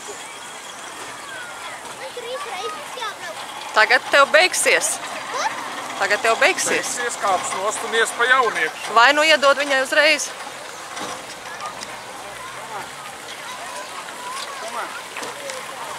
Tagad tev beigsies. Tagad tev beigsies. Beigsies, kāps nost un ies pa jaunieku. Vai nu iedod viņai uzreiz?